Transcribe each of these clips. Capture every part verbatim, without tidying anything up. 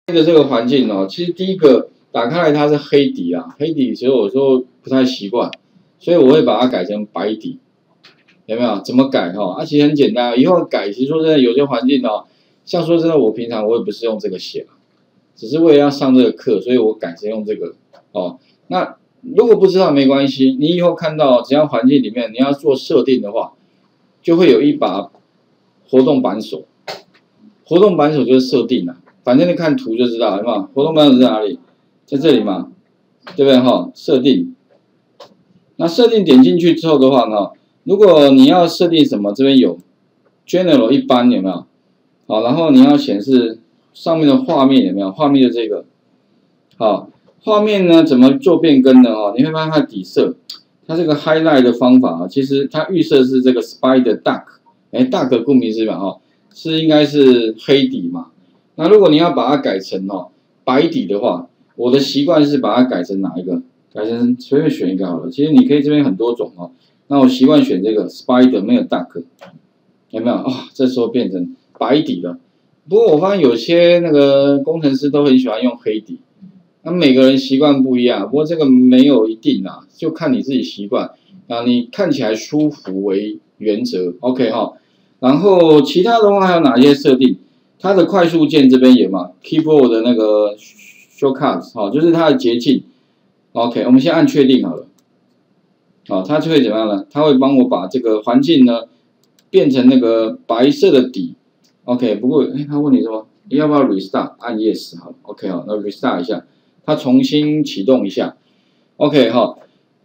的这个环境哦，其实第一个打开来它是黑底啊，黑底其实有时候不太习惯，所以我会把它改成白底，有没有？怎么改哈？啊，其实很简单，以后改其实说真的，有些环境哦，像说真的，我平常我也不是用这个写，只是为了要上这个课，所以我改成用这个哦。那如果不知道没关系，你以后看到只要环境里面你要做设定的话，就会有一把活动扳手，活动扳手就是设定啊。反正你看图就知道，有没有？活动扳手在哪里？在这里嘛，对不对哈？设定，那设定点进去之后的话呢，如果你要设定什么，这边有 General 一般有没有？好，然后你要显示上面的画面有没有？画面的这个，好，画面呢怎么做变更呢？哦，你会发现它底色，它这个 highlight 的方法啊，其实它预设是这个 Spider Dark， 哎 ，Dark 顾名思义嘛，哈，是应该是黑底嘛。那如果你要把它改成哦白底的话，我的习惯是把它改成哪一个？改成随便选一个好了。其实你可以这边很多种哦。那我习惯选这个 Spider 没有 Dark， 有没有啊、哦？这时候变成白底了。不过我发现有些那个工程师都很喜欢用黑底，那每个人习惯不一样。不过这个没有一定啊，就看你自己习惯啊。你看起来舒服为原则 ，OK 哈、哦。然后其他的话还有哪些设定？它的快速键这边有嘛 ，keyboard 的那个 shortcuts 好，就是它的捷径。OK， 我们先按确定好了。好，它就会怎么样呢？它会帮我把这个环境呢变成那个白色的底。OK， 不过哎，他问你什么？你要不要 restart？ 按 yes 好 ，OK 好，那 restart 一下，它重新启动一下。OK 好。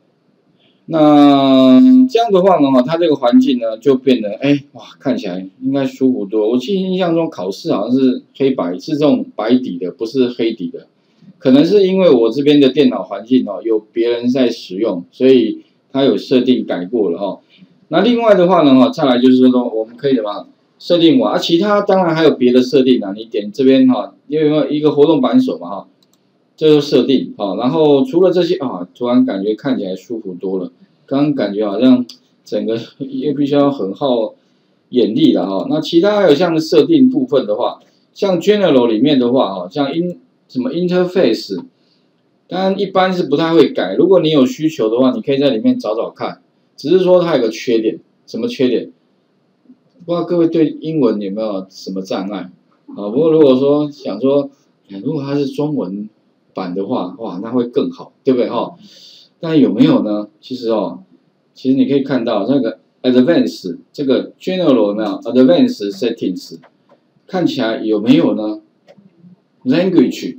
那这样的话呢，它这个环境呢就变得，哎，哇，看起来应该舒服多。我记得印象中考试好像是黑白，是这种白底的，不是黑底的。可能是因为我这边的电脑环境哦，有别人在使用，所以它有设定改过了哦。那另外的话呢，哈，再来就是说，我们可以怎么设定完啊？其他当然还有别的设定啊，你点这边哈，因为一个活动扳手嘛哈。这就设定啊，然后除了这些啊，突然感觉看起来舒服多了。刚刚感觉好像整个也必须要很耗眼力了哈。那其他还有像设定部分的话，像 General 里面的话哈，像 in 什么 Interface， 当然一般是不太会改。如果你有需求的话，你可以在里面找找看。只是说它有个缺点，什么缺点？不知道各位对英文有没有什么障碍啊？不过如果说想说，如果它是中文版的话，哇，那会更好，对不对哈？但有没有呢？其实哦，其实你可以看到那个 Advanced 这个 General 有没有 Advanced Settings 看起来有没有呢 ？Language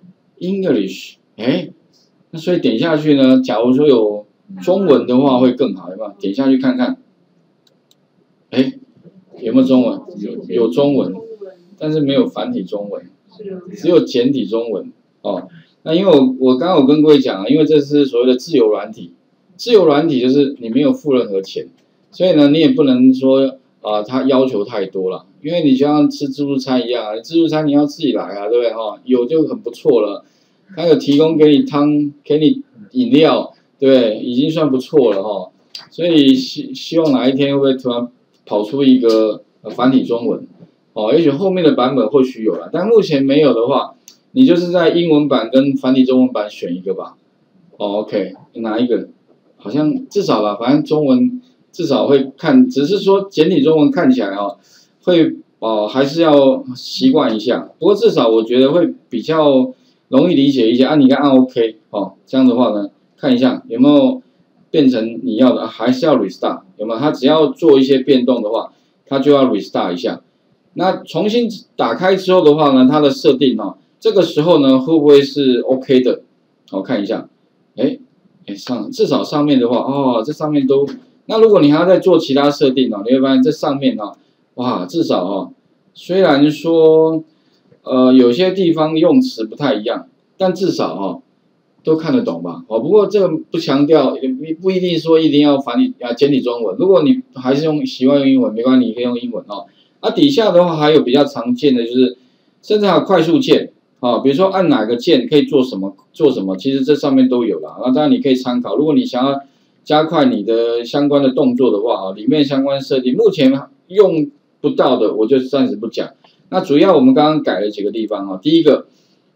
English 哎，那所以点下去呢，假如说有中文的话会更好，有没有？点下去看看，哎，有没有中文？有有中文，但是没有繁体中文，只有简体中文哦。那因为我我刚刚有跟各位讲啊，因为这是所谓的自由软体，自由软体就是你没有付任何钱，所以呢你也不能说啊他要求太多了，因为你就像吃自助餐一样啊，自助餐你要自己来啊，对不对哈？有就很不错了，他有提供给你汤，给你饮料，对不对？已经算不错了哈。所以希希望哪一天会不会突然跑出一个繁体中文，哦，也许后面的版本或许有了，但目前没有的话。你就是在英文版跟繁体中文版选一个吧。哦 ，OK， 哪一个？好像至少吧，反正中文至少会看，只是说简体中文看起来哦，会哦还是要习惯一下。不过至少我觉得会比较容易理解一些啊。你看按 OK 哦，这样的话呢，看一下有没有变成你要的，啊、还是要 restart 有没有？它只要做一些变动的话，它就要 restart 一下。那重新打开之后的话呢，它的设定哈、哦。这个时候呢，会不会是 OK 的？我看一下，哎，哎上至少上面的话，哦，这上面都。那如果你还要再做其他设定哦，你会发现这上面啊，哇，至少哦，虽然说呃有些地方用词不太一样，但至少哦都看得懂吧？哦，不过这个不强调，你不一定说一定要繁体啊简体中文。如果你还是用习惯用英文，没关系，你可以用英文哦。啊，底下的话还有比较常见的就是，甚至还有快速键。啊，比如说按哪个键可以做什么做什么，其实这上面都有啦。那当然你可以参考，如果你想要加快你的相关的动作的话啊，里面相关设定目前用不到的，我就暂时不讲。那主要我们刚刚改了几个地方啊，第一个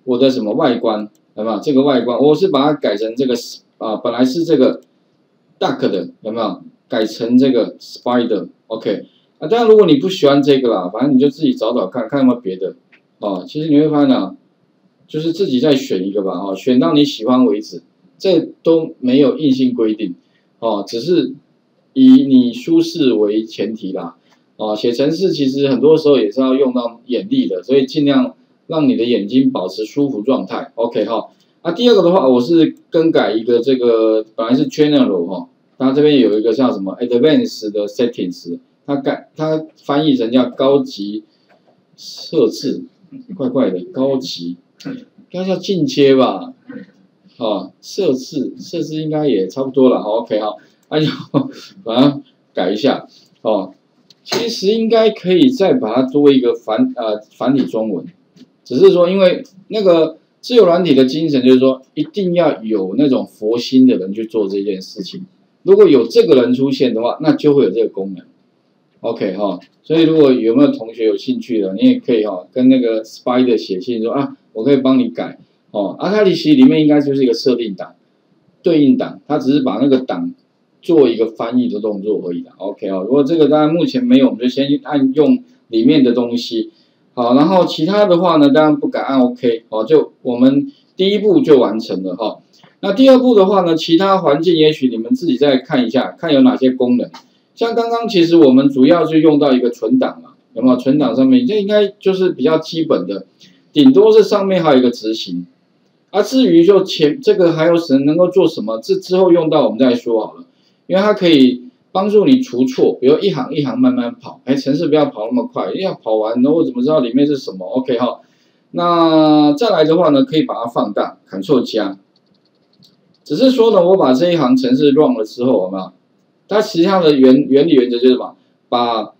我的什么外观，有没有？这个外观我是把它改成这个啊，本来是这个 duck 的，有没有？改成这个 spider，OK。啊，当然如果你不喜欢这个啦，反正你就自己找找看看有没有别的哦。其实你会发现啊，就是自己再选一个吧，哦，选到你喜欢为止，这都没有硬性规定哦，只是以你舒适为前提啦。哦，写程式其实很多时候也是要用到眼力的，所以尽量让你的眼睛保持舒服状态。OK 哈，那、啊、第二个的话，我是更改一个这个本来是 General 哈，它这边有一个叫什么 Advanced 的 Settings， 它改它翻译成叫高级设置，怪怪的高级，应该叫进阶吧？哦，设置设置应该也差不多了。OK 哈，那就把它改一下哦。其实应该可以再把它多一个繁呃繁体中文，只是说因为那个自由软体的精神就是说一定要有那种佛心的人去做这件事情，如果有这个人出现的话，那就会有这个功能。OK 哈，所以如果有没有同学有兴趣的，你也可以哈跟那个 Spider 写信说啊，我可以帮你改哦。啊，它其实里面应该就是一个设定档，对应档，它只是把那个档做一个翻译的动作而已的 ，OK 哦。如果这个当然目前没有，我们就先按用里面的东西，好，然后其他的话呢，当然不敢按 OK， 哦，就我们第一步就完成了哈。那第二步的话呢，其他环境也许你们自己再看一下，看有哪些功能。像刚刚其实我们主要就用到一个存档嘛，有没有？存档上面这应该就是比较基本的，顶多是上面还有一个执行。啊，至于就前这个还有什能够做什么，这之后用到我们再说好了。因为它可以帮助你除错，比如一行一行慢慢跑，哎，程式不要跑那么快，要跑完，然后我怎么知道里面是什么 ？OK 哈，那再来的话呢，可以把它放大 ，Ctrl 加。只是说呢，我把这一行程式 run 了之后，有没有？它实际上的原原理原则就是什么？把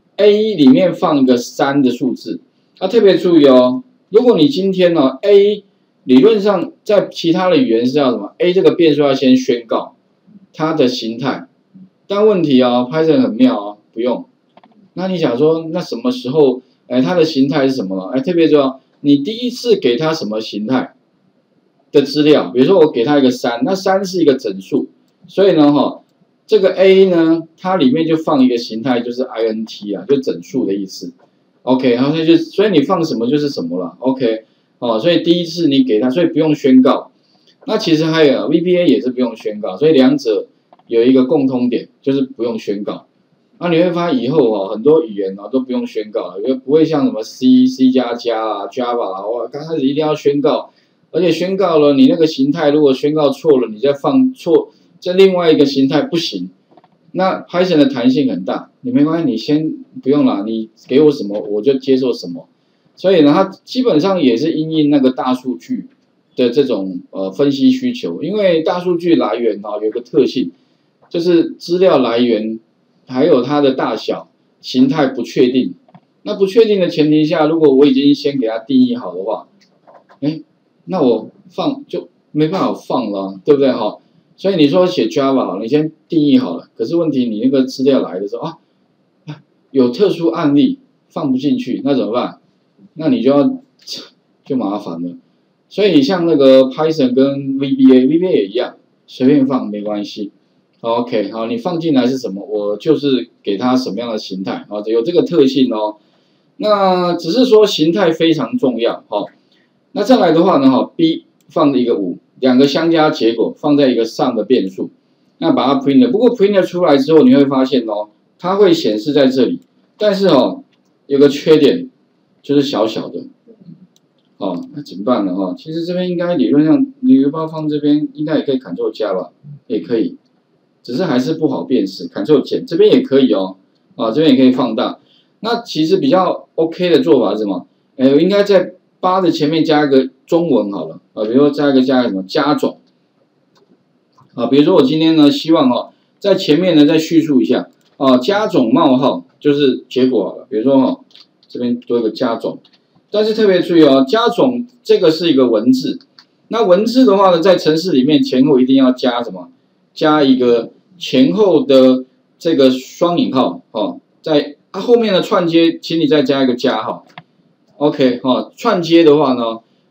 A 里面放一个三的数字，啊，特别注意哦，如果你今天呢 A 理论上在其他的语言是要什么 ？A 这个变数要先宣告它的形态，但问题哦 ，Python 很妙哦，不用。那你想说，那什么时候，哎，它的形态是什么呢？哎，特别重要，你第一次给它什么形态的资料，比如说我给它一个三，那三是一个整数，所以呢，哈，这个 A 呢，它里面就放一个形态，就是 int 啊，就整数的意思。OK， 然后它就，所以你放什么就是什么了。OK， 哦，所以第一次你给它，所以不用宣告。那其实还有 V B A 也是不用宣告，所以两者有一个共通点，就是不用宣告。那你会发现以后哦，很多语言哦都不用宣告了，因为不会像什么 C、C 加加啊、Java 啊，哇，刚开始一定要宣告，而且宣告了你那个形态如果宣告错了，你再放错，这另外一个形态不行。那 Python 的弹性很大，你没关系，你先不用啦，你给我什么我就接受什么。所以呢，它基本上也是因应那个大数据的这种呃分析需求，因为大数据来源啊有个特性，就是资料来源还有它的大小、形态不确定。那不确定的前提下，如果我已经先给它定义好的话，哎，那我放就没办法放了，对不对哈？所以你说写 Java， 你先定义好了，可是问题你那个资料来的时候啊，有特殊案例放不进去，那怎么办？那你就要就麻烦了。所以像那个 Python 跟 V B A，V B A 也一样，随便放没关系。OK， 好，你放进来是什么，我就是给它什么样的形态，啊，有这个特性哦。那只是说形态非常重要，哈。那再来的话呢，哈 ，B 放一个五，两个相加结果放在一个上的变数，那把它 print 了。不过 print 出来之后，你会发现哦，它会显示在这里，但是哦，有个缺点，就是小小的。哦，那怎么办呢？哈，其实这边应该理论上，你如果放这边，应该也可以 Ctrl 加吧，也可以，只是还是不好辨识 ，Ctrl 减，这边也可以哦，啊，这边也可以放大。那其实比较 OK 的做法是什么？哎，应该在八的前面加一个中文好了，啊，比如说加一个加一个什么加种，啊，比如说我今天呢，希望哦，在前面呢再叙述一下，啊，加种冒号就是结果好了，比如说哈，这边多一个加种。但是特别注意哦，加种这个是一个文字，那文字的话呢，在程式里面前后一定要加什么？加一个前后的这个双引号哦，在啊后面的串接，请你再加一个加号 ，OK 哈、哦，串接的话呢，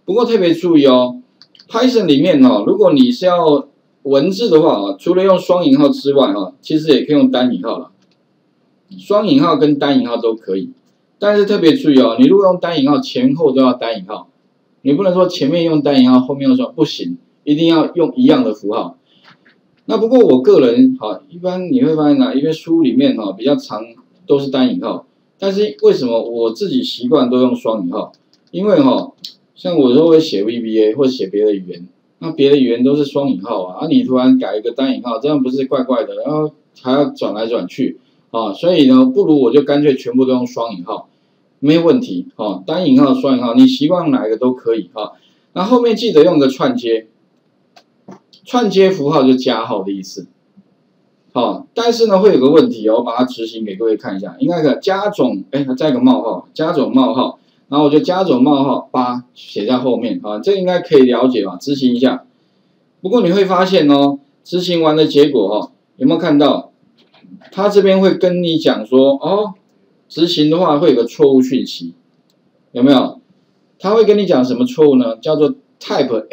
不过特别注意哦 ，Python 里面哦，如果你是要文字的话啊，除了用双引号之外哈，其实也可以用单引号了。双引号跟单引号都可以，但是特别注意哦，你如果用单引号，前后都要单引号，你不能说前面用单引号，后面用双，不行，一定要用一样的符号。那不过我个人哈，一般你会发现哪，因为书里面哈比较长都是单引号，但是为什么我自己习惯都用双引号？因为哈，像我都会写 V B A 或写别的语言，那别的语言都是双引号啊，啊你突然改一个单引号，这样不是怪怪的，然后还要转来转去啊，所以呢，不如我就干脆全部都用双引号，没有问题啊，单引号、双引号，你习惯哪一个都可以啊。那后面记得用个串接。串接符号就加号的意思，好，但是呢会有个问题哦，我把它执行给各位看一下，应该个加总，哎，再一个冒号，加总冒号，然后我就加总冒号八写在后面啊，这应该可以了解吧？执行一下。不过你会发现哦，执行完的结果哦，有没有看到？它这边会跟你讲说，哦，执行的话会有个错误讯息，有没有？它会跟你讲什么错误呢？叫做 type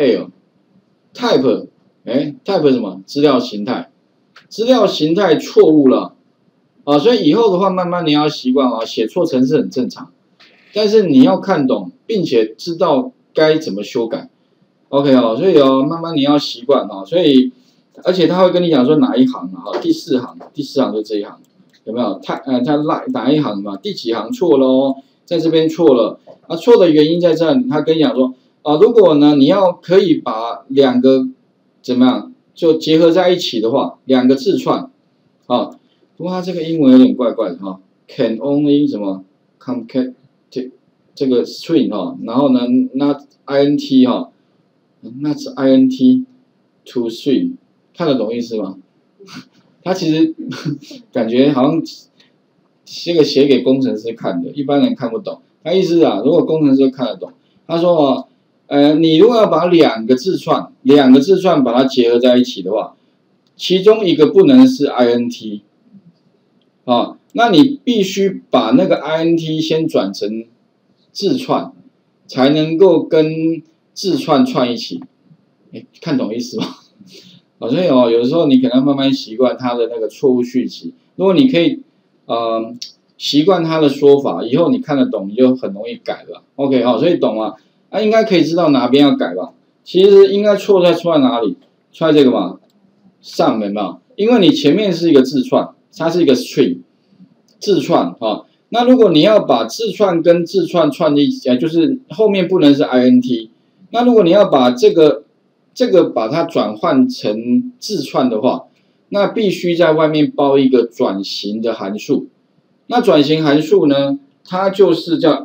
error，type。哎 ，type 什么？资料形态，资料形态错误了啊！所以以后的话，慢慢你要习惯啊，写错程式很正常，但是你要看懂，并且知道该怎么修改。OK 哦，所以哦，慢慢你要习惯啊。所以，而且他会跟你讲说哪一行啊？第四行，第四行就这一行，有没有？太呃，他哪哪一行嘛？第几行错了哦？在这边错了啊！错的原因在这里，他跟你讲说啊，如果呢你要可以把两个怎么样？就结合在一起的话，两个字串，啊，不过它这个英文有点怪怪的哈 ，can only 什么 concat 这个 string 哈，然后呢 not int 哈 ，not int to string， 看得懂意思吗？它其实感觉好像这个写给工程师看的，一般人看不懂。他意思啊，如果工程师看得懂，他说哦。呃，你如果要把两个字串，两个字串把它结合在一起的话，其中一个不能是 int， 啊，那你必须把那个 int 先转成字串，才能够跟字串串一起。哎，看懂意思吗？好，所以哦，有时候你可能慢慢习惯它的那个错误讯息。如果你可以，呃，习惯它的说法，以后你看得懂，你就很容易改了。OK， 好，所以懂了。啊，应该可以知道哪边要改吧？其实应该错在错在哪里？错在这个嘛，上面嘛，因为你前面是一个字串，它是一个 string 字串啊。那如果你要把字串跟字串串一起，就是后面不能是 int。那如果你要把这个这个把它转换成字串的话，那必须在外面包一个转型的函数。那转型函数呢，它就是叫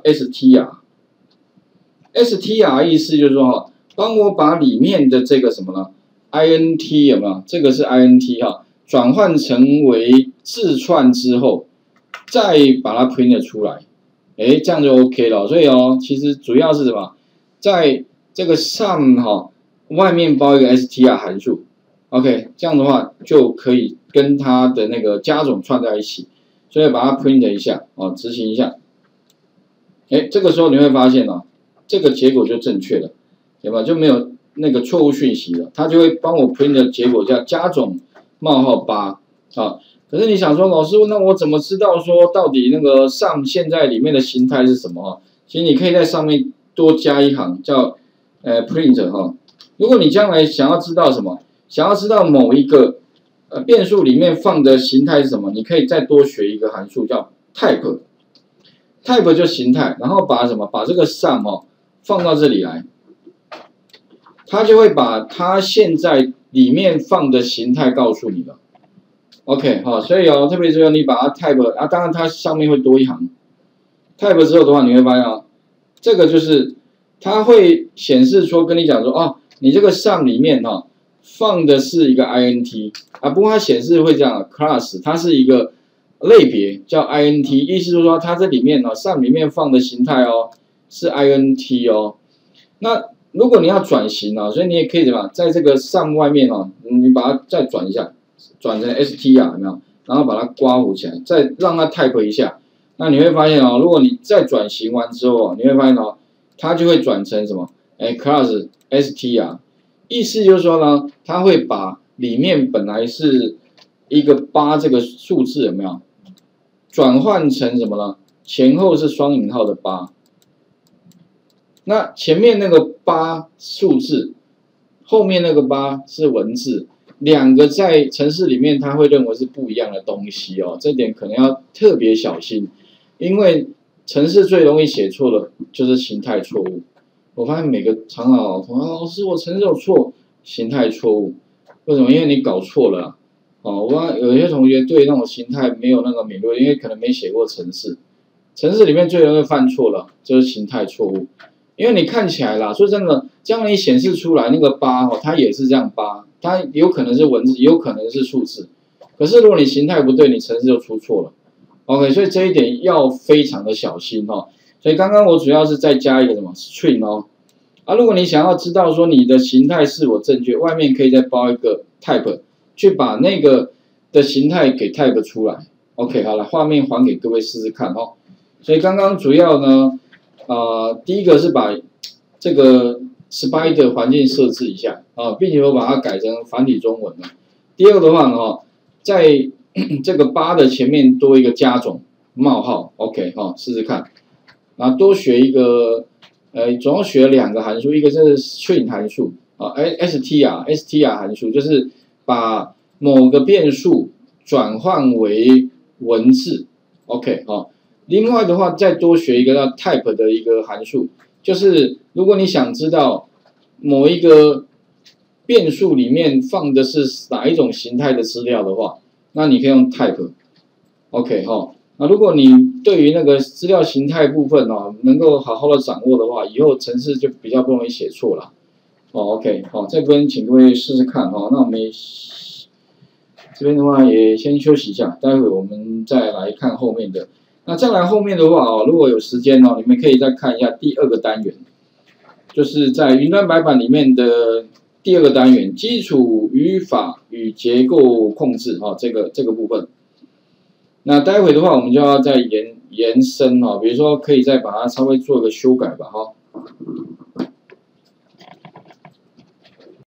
str。str 意思就是说哈，帮我把里面的这个什么呢 ？int 有没有？这个是 int 哈，转换成为字串之后，再把它 print 出来，哎，这样就 OK 了。所以哦，其实主要是什么，在这个 sum 哈外面包一个 str 函数 ，OK， 这样的话就可以跟它的那个加总串在一起，所以把它 print 一下哦，执行一下，哎，这个时候你会发现哦。这个结果就正确了，对吧？就没有那个错误讯息了，它就会帮我 print 的结果叫加总冒号八啊。可是你想说，老师，那我怎么知道说到底那个 sum 现在里面的形态是什么啊？其实你可以在上面多加一行叫呃 print 哈。如果你将来想要知道什么，想要知道某一个呃变数里面放的形态是什么，你可以再多学一个函数叫 type。type 就形态，然后把什么把这个 sum 哦。放到这里来，它就会把它现在里面放的形态告诉你了。OK， 好，所以哦，特别是你把它 type 啊，当然它上面会多一行 type 之后的话，你会发现哦，这个就是它会显示说跟你讲说哦，你这个 sum 里面哈、哦、放的是一个 int 啊，不过它显示会这样 class， 它是一个类别叫 int， 意思就是说它这里面哦 sum 里面放的形态哦。是 int 哦，那如果你要转型啊，所以你也可以怎么，在这个 sum 外面哦，你把它再转一下，转成 str 有没有？然后把它刮弧起来，再让它 type 一下，那你会发现哦，如果你再转型完之后哦，你会发现哦，它就会转成什么？ 哎 class str， 意思就是说呢，它会把里面本来是一个八这个数字有没有转换成什么呢？前后是双引号的八，那前面那个八数字，后面那个八是文字，两个在程式里面它会认为是不一样的东西哦，这点可能要特别小心，因为程式最容易写错的就是形态错误。我发现每个常常老同学老师我程式有错，形态错误，为什么？因为你搞错了、啊。哦，我有些同学对那种形态没有那个敏锐，因为可能没写过程式。程式里面最容易犯错了，就是形态错误。因为你看起来啦，说真的，将你显示出来那个八哦，它也是这样八，它有可能是文字，也有可能是数字。可是如果你形态不对，你程式就出错了。OK， 所以这一点要非常的小心哦。所以刚刚我主要是再加一个什么 string 哦。啊，如果你想要知道说你的形态是否正确，外面可以再包一个 type， 去把那个的形态给 type 出来。OK， 好了，画面还给各位试试看哦。所以刚刚主要呢，呃，第一个是把这个 Spider 环境设置一下啊，并且我把它改成繁体中文了。第二个的话呢，哈，在这个八的前面多一个加种冒号 ，OK 哈、哦，试试看。然后多学一个，呃，总共学两个函数，一个是 string 函数啊 ，str str 函数就是把某个变数转换为文字 ，OK 哈、哦。另外的话，再多学一个叫 type 的一个函数，就是如果你想知道某一个变数里面放的是哪一种形态的资料的话，那你可以用 type，OK 哈。那如果你对于那个资料形态部分哦，能够好好的掌握的话，以后程式就比较不容易写错了。哦 ，OK， 好，这边请各位试试看哈。那我们这边的话也先休息一下，待会我们再来看后面的。那再来后面的话哦，如果有时间哦，你们可以再看一下第二个单元，就是在云端白板里面的第二个单元，基础语法与结构控制哈、哦，这个这个部分。那待会的话，我们就要再延延伸哈、哦，比如说可以再把它稍微做一个修改吧哈、哦。